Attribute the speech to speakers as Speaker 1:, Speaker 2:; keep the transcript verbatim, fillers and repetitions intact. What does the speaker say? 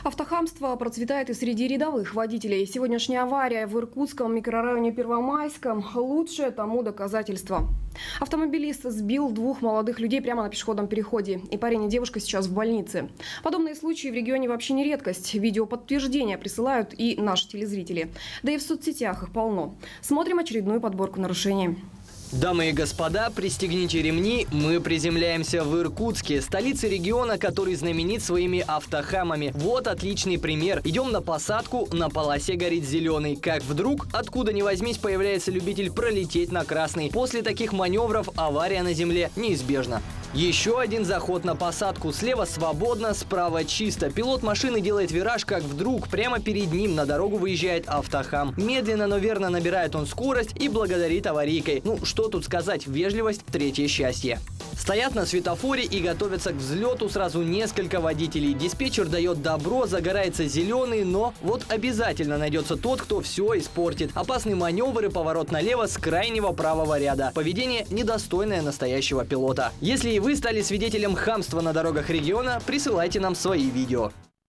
Speaker 1: Автохамство процветает и среди рядовых водителей. Сегодняшняя авария в иркутском микрорайоне Первомайском – лучшее тому доказательство. Автомобилист сбил двух молодых людей прямо на пешеходном переходе. И парень и девушка сейчас в больнице. Подобные случаи в регионе вообще не редкость. Видео подтверждения присылают и наши телезрители. Да и в соцсетях их полно. Смотрим очередную подборку нарушений.
Speaker 2: Дамы и господа, пристегните ремни, мы приземляемся в Иркутске, столице региона, который знаменит своими автохамами. Вот отличный пример. Идем на посадку, на полосе горит зеленый. Как вдруг, откуда ни возьмись, появляется любитель пролететь на красный. После таких маневров авария на земле неизбежна. Еще один заход на посадку. Слева свободно, справа чисто. Пилот машины делает вираж, как вдруг прямо перед ним на дорогу выезжает автохам. Медленно, но верно набирает он скорость и благодарит аварийкой. Ну, что тут сказать, вежливость – третье счастье. Стоят на светофоре и готовятся к взлету сразу несколько водителей. Диспетчер дает добро, загорается зеленый, но вот обязательно найдется тот, кто все испортит. Опасный маневр и поворот налево с крайнего правого ряда. Поведение недостойное настоящего пилота. Если и вы стали свидетелем хамства на дорогах региона, присылайте нам свои видео.